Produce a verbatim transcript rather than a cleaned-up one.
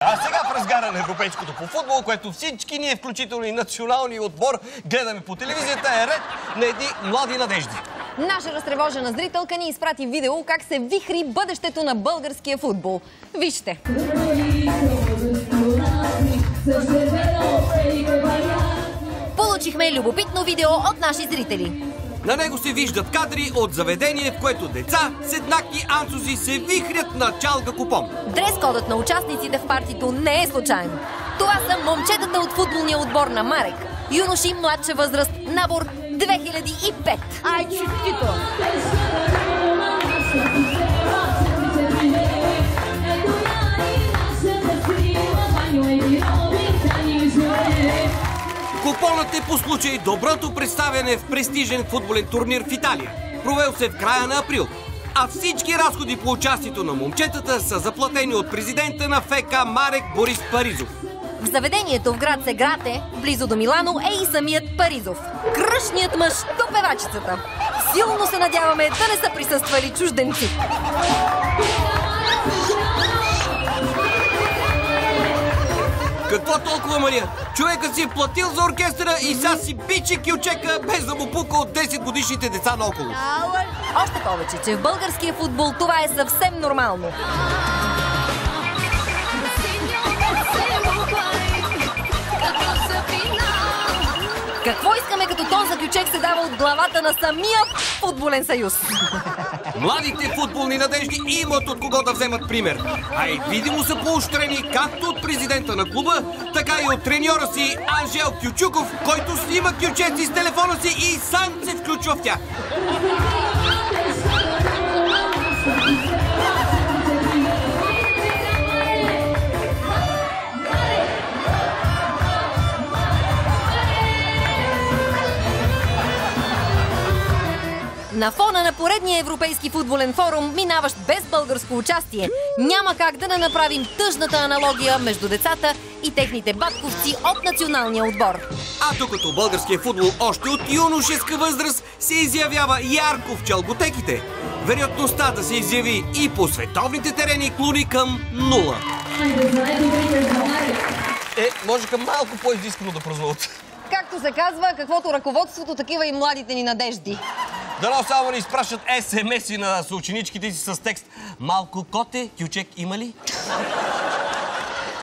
А сега в разгара на европейското по футбол, което всички ние, включително и националния отбор, гледаме по телевизията, е ред на едни млади надежди. Наша разтревожена зрителка ни изпрати видео как се вихри бъдещето на българския футбол. Вижте! Получихме любопитно видео от наши зрители. На него се виждат кадри от заведение, в което деца с еднакви ансузи се вихрят на чалга купон. Дрес-кодът на участниците в партито не е случайен. Това са момчетата от футболния отбор на Марек. Юноши младша възраст, набор две хиляди и пет. Ай, честито! Купонът е по случай доброто представяне в престижен футболен турнир в Италия. Провел се в края на април. А всички разходи по участието на момчетата са заплатени от президента на ФК Марек Борис Паризов. В заведението в град Сеграте, близо до Милано, е и самият Паризов. Кръшният мъж до певачицата. Силно се надяваме да не са присъствали чужденци. Какво толкова, Мария? Човекът си е платил за оркестъра и сега си бичи кючека, без да му пука от десет годишните деца наоколо. Още повече, че в българския футбол това е съвсем нормално. Какво искаме, като тон за кючек се дава от главата на самия футболен съюз? Младите футболни надежди имат от кого да вземат пример. А и видимо са поощрени както от президента на клуба, така и от треньора си Анжел Кючуков, който снима кючеци с телефона си и сам се включва в тях. На фона на поредния европейски футболен форум, минаващ без българско участие, няма как да не направим тъжната аналогия между децата и техните батковци от националния отбор. А докато българският футбол още от юношеска възраст се изявява ярко в чалготеките, вероятността да се изяви и по световните терени клони към нула. Е, може към малко по-изискано да празнуват. Както се казва, каквото ръководството, такива и младите ни надежди. Дано само ни изпращат ес ем ес-и на съученичките си с текст: малко коте, кючек има ли?